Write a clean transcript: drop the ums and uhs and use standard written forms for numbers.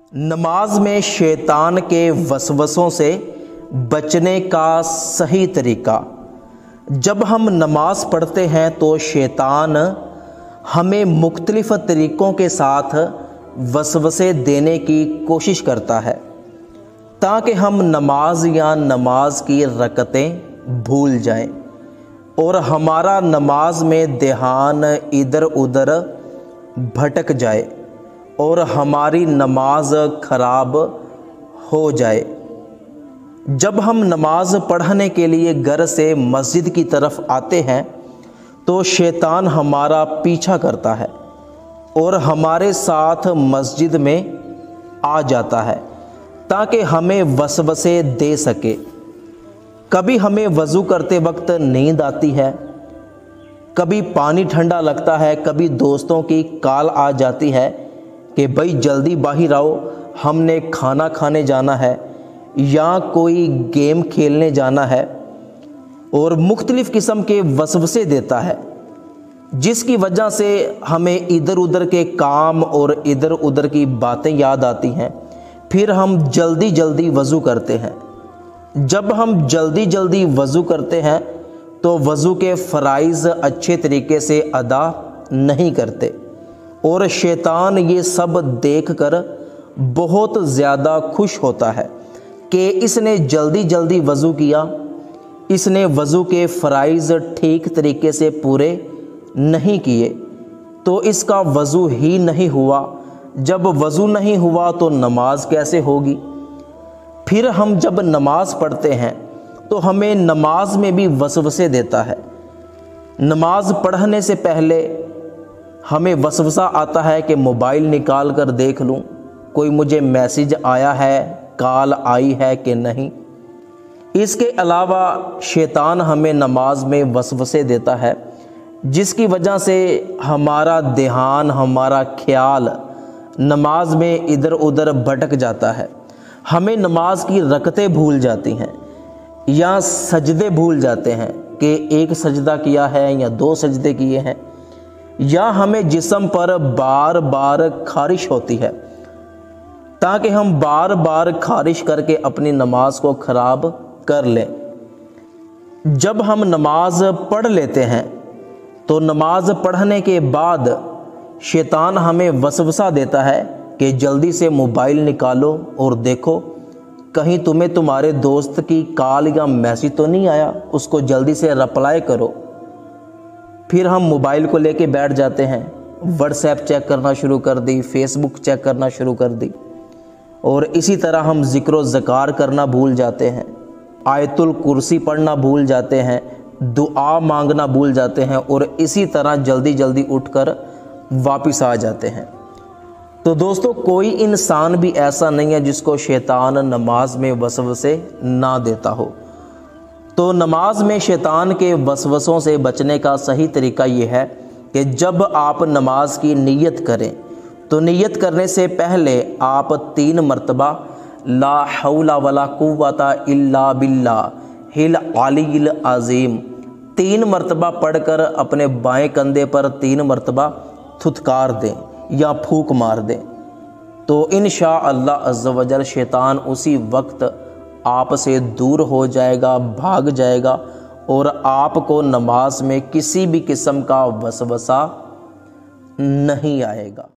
नमाज में शैतान के वसवसों से बचने का सही तरीका। जब हम नमाज पढ़ते हैं तो शैतान हमें मुख्तलिफ तरीक़ों के साथ वसवसे देने की कोशिश करता है ताकि हम नमाज या नमाज की रकतें भूल जाएं और हमारा नमाज में ध्यान इधर उधर भटक जाए और हमारी नमाज ख़राब हो जाए। जब हम नमाज पढ़ने के लिए घर से मस्जिद की तरफ आते हैं तो शैतान हमारा पीछा करता है और हमारे साथ मस्जिद में आ जाता है ताकि हमें वसवसे दे सके। कभी हमें वज़ू करते वक्त नींद आती है, कभी पानी ठंडा लगता है, कभी दोस्तों की कॉल आ जाती है कि भाई जल्दी बाहर आओ, हमने खाना खाने जाना है या कोई गेम खेलने जाना है, और मुख्तलिफ़ किस्म के वसवसे देता है जिसकी वजह से हमें इधर उधर के काम और इधर उधर की बातें याद आती हैं। फिर हम जल्दी जल्दी वज़ू करते हैं। जब हम जल्दी जल्दी वज़ू करते हैं तो वज़ू के फ़राइज़ अच्छे तरीके से अदा नहीं करते और शैतान ये सब देखकर बहुत ज़्यादा खुश होता है कि इसने जल्दी जल्दी वज़ू किया, इसने वज़ू के फ़राइज़ ठीक तरीके से पूरे नहीं किए तो इसका वज़ू ही नहीं हुआ। जब वज़ू नहीं हुआ तो नमाज कैसे होगी। फिर हम जब नमाज पढ़ते हैं तो हमें नमाज में भी वसवसे देता है। नमाज पढ़ने से पहले हमें वसवसा आता है कि मोबाइल निकाल कर देख लूँ कोई मुझे मैसेज आया है, कॉल आई है कि नहीं। इसके अलावा शैतान हमें नमाज में वसवसे देता है जिसकी वजह से हमारा ध्यान, हमारा ख्याल नमाज में इधर उधर भटक जाता है। हमें नमाज की रकतें भूल जाती हैं या सजदे भूल जाते हैं कि एक सजदा किया है या दो सजदे किए हैं, या हमें जिस्म पर बार बार खारिश होती है ताकि हम बार बार खारिश करके अपनी नमाज को ख़राब कर लें। जब हम नमाज पढ़ लेते हैं तो नमाज पढ़ने के बाद शैतान हमें वसवसा देता है कि जल्दी से मोबाइल निकालो और देखो कहीं तुम्हें तुम्हारे दोस्त की कॉल या मैसेज तो नहीं आया, उसको जल्दी से रिप्लाई करो। फिर हम मोबाइल को लेके बैठ जाते हैं, व्हाट्सएप चेक करना शुरू कर दी, फेसबुक चेक करना शुरू कर दी, और इसी तरह हम ज़िक्र व ज़कार करना भूल जाते हैं, आयतुल कुर्सी पढ़ना भूल जाते हैं, दुआ मांगना भूल जाते हैं, और इसी तरह जल्दी जल्दी उठकर वापस आ जाते हैं। तो दोस्तों, कोई इंसान भी ऐसा नहीं है जिसको शैतान नमाज में वसवसे ना देता हो। तो नमाज में शैतान के वसवसों से बचने का सही तरीका ये है कि जब आप नमाज की नीयत करें तो नीयत करने से पहले आप 3 मरतबा ला हौला वला कुव्वता इल्ला बिल्लाहिल अलील अज़ीम 3 मरतबा पढ़कर अपने बाएं कंधे पर 3 मरतबा थुतकार दें या फूंक मार दें तो इंशाअल्लाह अज़्ज़ व जल शैतान उसी वक्त आप से दूर हो जाएगा, भाग जाएगा, और आपको नमाज में किसी भी किस्म का वसवसा नहीं आएगा।